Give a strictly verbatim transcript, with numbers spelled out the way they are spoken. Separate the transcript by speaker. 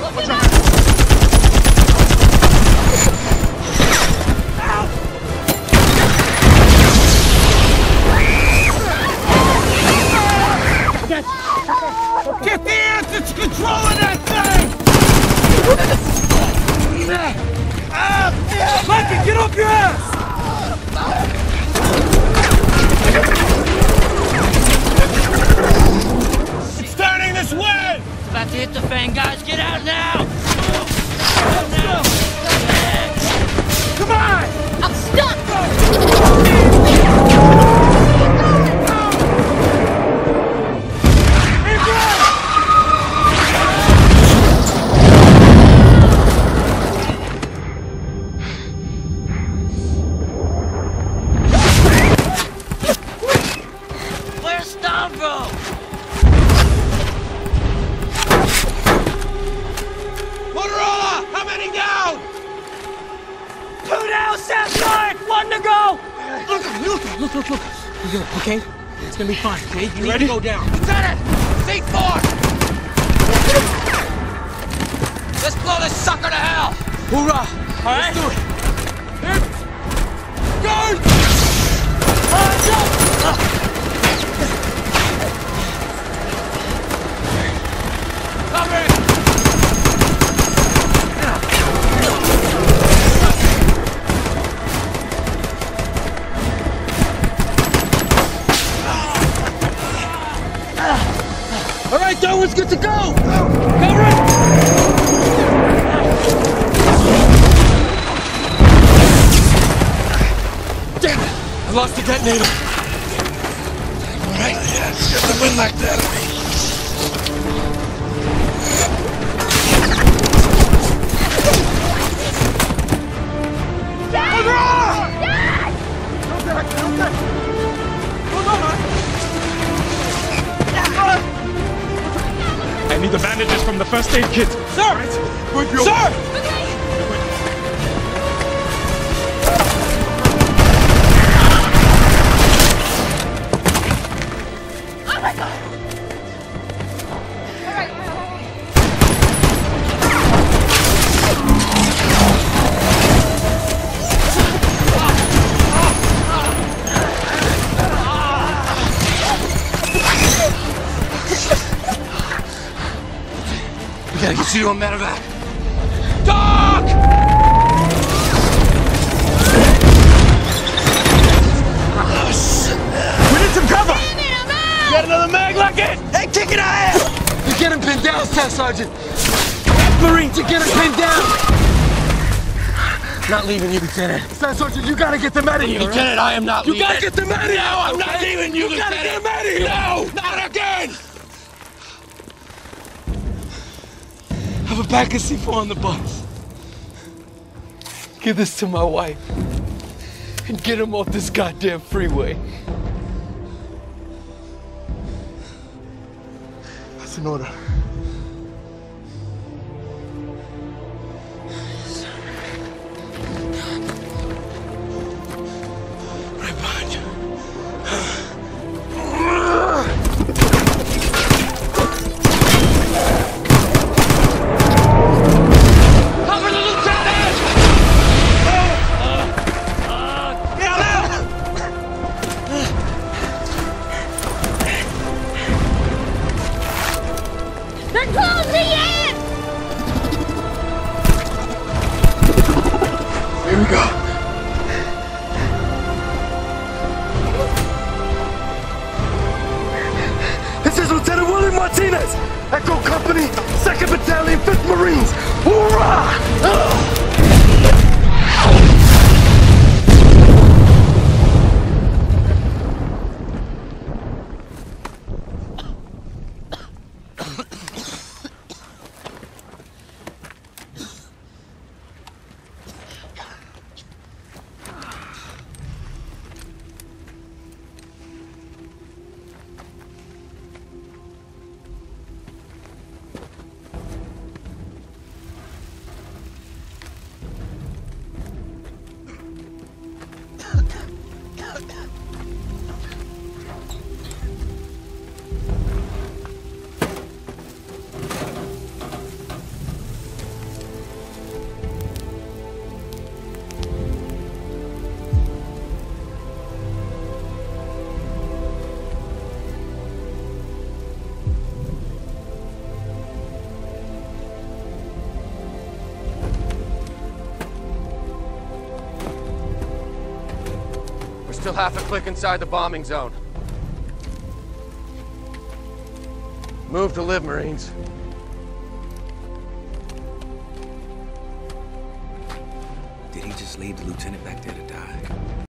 Speaker 1: Get the answer to controlling that thing! Mikey, get off your ass! It's turning this way!
Speaker 2: It's about to hit the fan, guys. Get out now!
Speaker 1: Come on!
Speaker 3: I'm stuck!
Speaker 1: Look, look, look. You're good, okay? It's gonna be fine, okay? You need
Speaker 4: Ready?
Speaker 1: to go down.
Speaker 2: Lieutenant! C four! Let's blow this sucker to hell!
Speaker 1: Hoorah!
Speaker 2: All right?
Speaker 1: Let's do it. Here. Guard!
Speaker 2: Hands up! Cover it!
Speaker 1: All right, that one's good to go. Cover it. Damn it! I lost the detonator.
Speaker 4: All right, yeah, it's just a win like that.
Speaker 3: Dad! Dad!
Speaker 1: No, Dad, no, Dad. Hold on, man.
Speaker 4: I need the bandages from the first aid kit.
Speaker 1: Sir!
Speaker 4: Right? Good, yo.
Speaker 1: Sir!
Speaker 3: Oh my God! All right.
Speaker 1: We gotta get you to a medevac.
Speaker 2: Doc!
Speaker 4: We need some cover.
Speaker 3: Damn it, I'm out!
Speaker 4: Got another mag like it? Hey, kick it out!
Speaker 1: You get him pinned down, Staff Sergeant. Marines, you get him pinned down. Not leaving you, Lieutenant. Staff Sergeant, you gotta get them out of here.
Speaker 2: Lieutenant,
Speaker 1: right?
Speaker 2: I am not
Speaker 1: You
Speaker 2: leaving.
Speaker 1: gotta get them out of here.
Speaker 2: No, I'm not
Speaker 1: okay?
Speaker 2: leaving you,
Speaker 1: You gotta get
Speaker 2: Lieutenant.
Speaker 1: them out of here.
Speaker 2: No, not again!
Speaker 1: Have a pack of C four on the bus. Give this to my wife. And get him off this goddamn freeway. That's an order. Right behind you.
Speaker 2: Cover the lieutenant!
Speaker 3: They're closing in!
Speaker 1: Here we go. This is Lieutenant William Martinez, Echo Company, second Battalion, fifth Marines. Hoorah!
Speaker 5: still half a click inside the bombing zone. Move to live, Marines.
Speaker 6: Did he just leave the lieutenant back there to die?